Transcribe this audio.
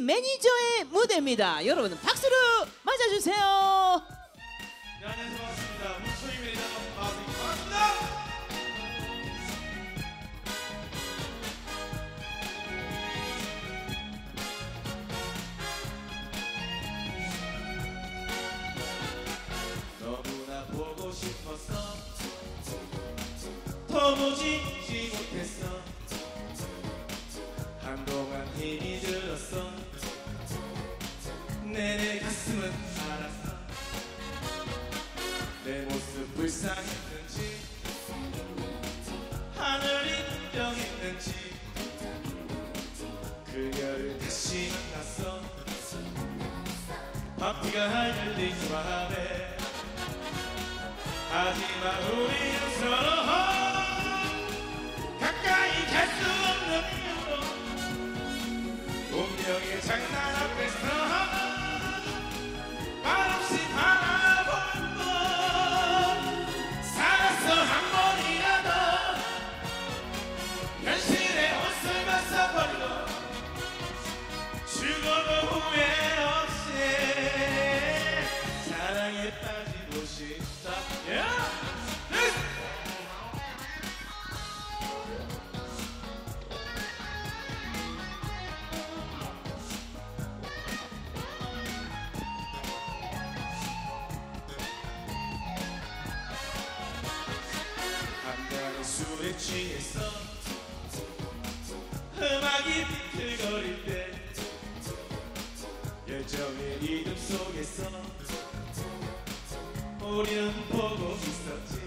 매니저의 무대입니다. 여러분 박수로 맞아주세요. 네, 안녕하세요. 반갑습니다. 문초희 매니저 반갑습니다. 너무나 보고 싶었어. 더 보지 못했어. 한동안 힘이 들었어. 내 가슴은 알았어. 내 모습 불쌍했는지 하늘이 불평했는지 그녀를 다시 만났어. 바퀴가 하늘린 밤에 하지만 우리는 서로 가까이 갈 수 없는 이유로 운명의 장난 앞에서 말없이 바라본 번 살았어. 한 번이라도 현실의 옷을 벗어버리고 죽어도 후회 없이 사랑에 빠지고 싶다. 한잔의 술에 취했어. 음악이 비틀거릴 때 열정의 리듬 속에서 우리는 보고 있었지.